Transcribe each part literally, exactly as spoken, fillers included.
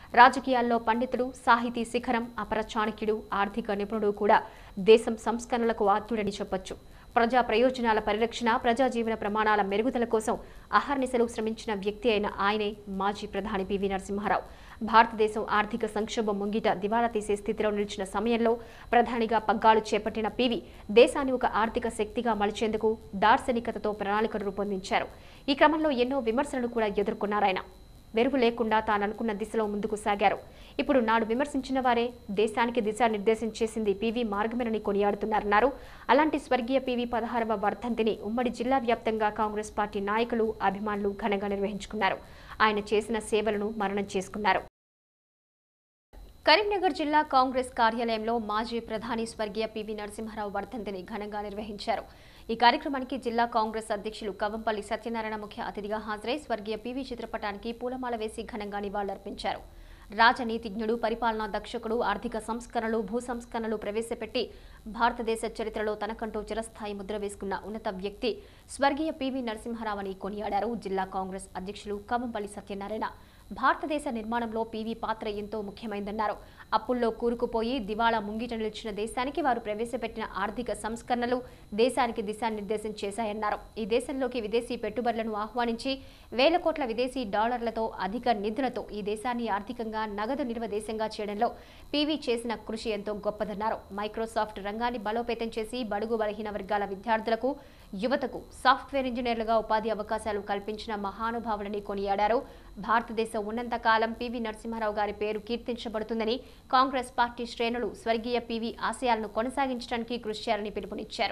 రాజకీయాల్లో పండితుడు, సాహితీ శిఖరం, అపర చాణక్యుడు, ఆర్థిక నిపుణుడు కూడా దేశం సంస్కరణలకు ఆతుడని చెప్పొచ్చు. ప్రజా ప్రయోజనాల పరిరక్షణ, ప్రజా జీవన ప్రమాణాల మెరుగుదల కోసం అహర్నిశలు శ్రమించిన వ్యక్తి అయిన ఆయనే మాజీ ప్రధాని పివి నరసింహారావు. భారతదేశం ఆర్థిక సంక్షోభం ముంగిట దివాలా తీసే స్థితిలో నిలిచిన సమయంలో ప్రధానిగా పగ్గాలు చేపట్టిన పివి దేశాన్ని ఒక ఆర్థిక శక్తిగా మలిచేందుకు దార్శనికతతో ప్రణాళికలు రూపొందించారు. ఈ క్రమంలో ఎన్నో విమర్శలను కూడా ఎదుర్కొన్నారాయన. వెరుగు లేకుండా తాననుకున్న దిశలో ముందుకు సాగారు. ఇప్పుడు నాడు విమర్శించిన వారే దేశానికి దిశానిర్దేశం చేసింది పివి మార్గమేనని కొనియాడుతున్నారన్నారు. అలాంటి స్వర్గీయ పివి పదహారవ వర్ధంతిని ఉమ్మడి జిల్లా వ్యాప్తంగా కాంగ్రెస్ పార్టీ నాయకులు, అభిమానులు ఘనంగా నిర్వహించుకున్నారు. ఆయన చేసిన సేవలను మరణం చేసుకున్నారు. కరీంనగర్ జిల్లా కాంగ్రెస్ కార్యాలయంలో మాజీ ప్రధాని స్వర్గీయ పివి నరసింహారావు వర్ధంతిని ఘనంగా నిర్వహించారు. ఈ కార్యక్రమానికి జిల్లా కాంగ్రెస్ అధ్యక్షులు కవంపల్లి సత్యనారాయణ ముఖ్య అతిథిగా హాజరై స్వర్గీయ పివి చిత్రపటానికి పూలమాల వేసి ఘనంగా నివాళులర్పించారు. రాజనీతిజ్ఞుడు, పరిపాలనా దక్షకుడు, ఆర్థిక సంస్కరణలు, భూ సంస్కరణలు ప్రవేశపెట్టి భారతదేశ చరిత్రలో తనకంటూ చిరస్థాయి ముద్ర వేసుకున్న ఉన్నత వ్యక్తి స్వర్గీయ పివి నరసింహారావు అని కొనియాడారు జిల్లా కాంగ్రెస్ అధ్యక్షులు కవంపల్లి సత్యనారాయణ. భారతదేశ నిర్మాణంలో పివి పాత్ర ఎంతో ముఖ్యమైందన్నారు. అప్పుల్లో కూరుకుపోయి దివాళా ముంగిట నిలిచిన దేశానికి వారు ప్రవేశపెట్టిన ఆర్థిక సంస్కరణలు దేశానికి దిశానిర్దేశం చేశాయన్నారు. ఈ దేశంలోకి విదేశీ పెట్టుబడులను ఆహ్వానించి వేల కోట్ల విదేశీ డాలర్లతో అధిక నిధులతో ఈ దేశాన్ని ఆర్థికంగా నగదు నిల్వ దేశంగా చేయడంలో పివి చేసిన కృషి ఎంతో గొప్పదన్నారు. మైక్రోసాఫ్ట్ రంగాన్ని బలోపేతం చేసి బడుగు బలహీన వర్గాల విద్యార్థులకు, యువతకు సాఫ్ట్వేర్ ఇంజనీర్లుగా ఉపాధి అవకాశాలు కల్పించిన మహానుభావులని కొనియాడారు. భారతదేశం ఉన్నంత కాలం పివి నరసింహారావు గారి పేరు కీర్తించబడుతుందని కాంగ్రెస్ పార్టీ శ్రేణులు స్వర్గీయ పివి ఆశయాలను కొనసాగించడానికి కృషి చేయాలని పిలుపునిచ్చారు.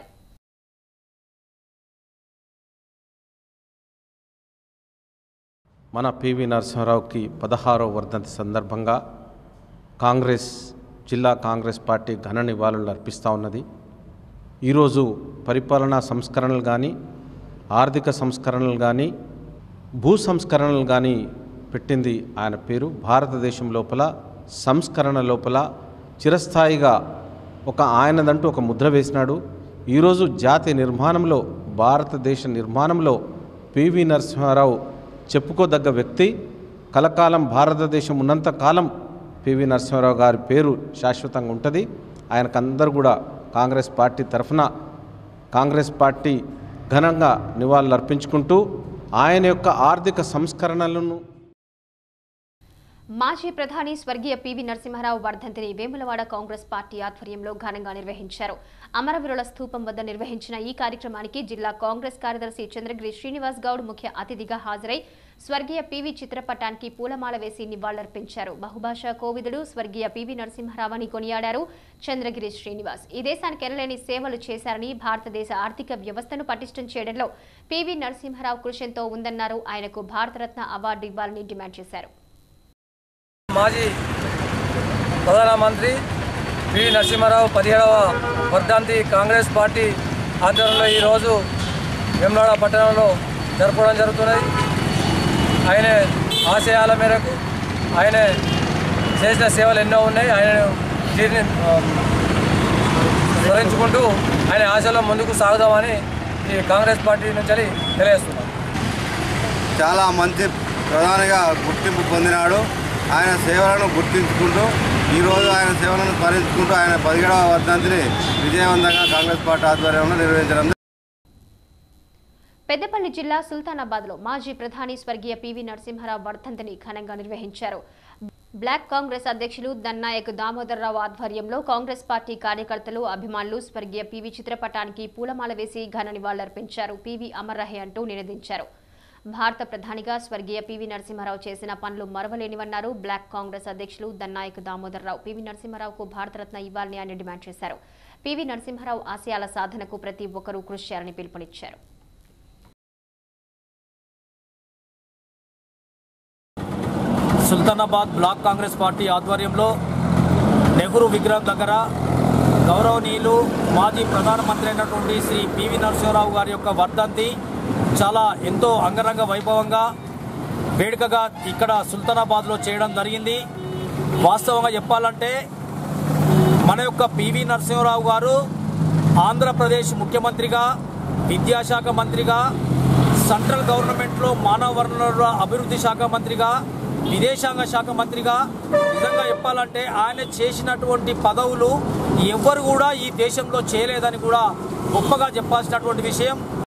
మన పివి నరసింహారావుకి పదహారవ వర్ధంతి సందర్భంగా కాంగ్రెస్ జిల్లా కాంగ్రెస్ పార్టీ ఘన నివాళులు అర్పిస్తూ ఉన్నది. ఈరోజు పరిపాలనా సంస్కరణలు కానీ, ఆర్థిక సంస్కరణలు కానీ, భూ సంస్కరణలు కానీ పెట్టింది ఆయన పేరు. భారతదేశం లోపల సంస్కరణ లోపల చిరస్థాయిగా ఒక ఆయనదంటూ ఒక ముద్ర వేసినాడు. ఈరోజు జాతి నిర్మాణంలో, భారతదేశ నిర్మాణంలో పివి నరసింహారావు చెప్పుకోదగ్గ వ్యక్తి. కలకాలం భారతదేశం ఉన్నంత కాలం పివి నరసింహారావు గారి పేరు శాశ్వతంగా ఉంటుంది. ఆయనకు అందరూ కూడా కాంగ్రెస్ పార్టీ తరఫున కాంగ్రెస్ పార్టీ ఘనంగా నివాళులు అర్పించుకుంటూ ఆయన యొక్క ఆర్థిక సంస్కరణలను. మాజీ ప్రధాని స్వర్గీయ పివి నరసింహారావు వర్ధంతిని వేములవాడ కాంగ్రెస్ పార్టీ ఆధ్వర్యంలో ఘనంగా నిర్వహించారు. అమరవీరుల స్థూపం వద్ద నిర్వహించిన ఈ కార్యక్రమానికి జిల్లా కాంగ్రెస్ కార్యదర్శి చంద్రగిరి శ్రీనివాస్ గౌడ్ ముఖ్య అతిథిగా హాజరై స్వర్గీయ పివి చిత్రపటానికి పూలమాల వేసి నివాళులర్పించారు. బహుభాషా కోవిదుడు స్వర్గీయ పివి నరసింహారావు అని కొనియాడారు చంద్రగిరి శ్రీనివాస్. ఈ దేశానికి ఎనలేని సేవలు చేశారని, భారతదేశ ఆర్థిక వ్యవస్థను పటిష్టం చేయడంలో పివి నరసింహారావు కృషి ఎంతో ఉందన్నారు. ఆయనకు భారతరత్న అవార్డు ఇవ్వాలని డిమాండ్ చేశారు. మాజీ ప్రధానమంత్రి పివి నరసింహారావు పదిహేడవ వర్ధంతి కాంగ్రెస్ పార్టీ ఆధ్వర్యంలో ఈరోజు వేములవాడ పట్టణంలో జరపడం జరుగుతున్నది. ఆయన ఆశయాల మేరకు ఆయన చేసిన సేవలు ఎన్నో ఉన్నాయి. ఆయన దీన్ని స్మరించుకుంటూ ఆయన ఆశలో ముందుకు సాగుదామని ఈ కాంగ్రెస్ పార్టీ నుంచి తెలియజేస్తున్నాం. చాలా మంచి ప్రధానిగా గుర్తింపు పొందినాడు. ఆయన సేవలను గుర్తించుకుంటూ ఈరోజు ఆయన సేవలను స్మరించుకుంటూ ఆయన పదిహేడవ వర్ధంతిని విజయవంతంగా కాంగ్రెస్ పార్టీ ఆధ్వర్యంలో నిర్వహించడం. పెద్దపల్లి జిల్లా సుల్తానాబాద్లో మాజీ ప్రధాని స్వర్గీయ పివి నరసింహారావు వర్ధంతిని ఘనంగా నిర్వహించారు. బ్లాక్ కాంగ్రెస్ అధ్యక్షులు దన్నాయక్ దామోదర్రావు ఆధ్వర్యంలో కాంగ్రెస్ పార్టీ కార్యకర్తలు, అభిమానులు స్వర్గీయ పివి చిత్రపటానికి పూలమాల వేసి ఘన నివాళులర్పించారు. పివి అమర్ రహే అంటూ నినదించారు. భారత ప్రధానిగా స్వర్గీయ పివి నరసింహారావు చేసిన పనులు మరవలేనివన్నారు. బ్లాక్ కాంగ్రెస్ అధ్యక్షులు దన్నాయక్ దామోదర్రావు పివి నరసింహారావుకు భారతరత్న ఇవ్వాలని ఆయన డిమాండ్ చేశారు. పివి నరసింహారావు ఆశయాల సాధనకు ప్రతి ఒక్కరూ కృషి చేయాలని పిలుపునిచ్చారు. సుల్తానాబాద్ బ్లాక్ కాంగ్రెస్ పార్టీ ఆధ్వర్యంలో నెహ్రూ విగ్రహం దగ్గర గౌరవనీయులు మాజీ ప్రధానమంత్రి అయినటువంటి శ్రీ పివి నరసింహారావు గారి యొక్క వర్ధంతి చాలా ఎంతో అంగరంగ వైభవంగా వేడుకగా ఇక్కడ సుల్తానాబాద్లో చేయడం జరిగింది. వాస్తవంగా చెప్పాలంటే మన యొక్క పివి నరసింహారావు గారు ఆంధ్రప్రదేశ్ ముఖ్యమంత్రిగా, విద్యాశాఖ మంత్రిగా, సెంట్రల్ గవర్నమెంట్లో మానవ వనరుల అభివృద్ధి శాఖ మంత్రిగా విదేశాంగ శాఖ మంత్రిగా నిజంగా చెప్పాలంటే ఆయన చేసినటువంటి పదవులు ఎవ్వరు కూడా ఈ దేశంలో చేయలేదని కూడా గొప్పగా చెప్పాల్సినటువంటి విషయం.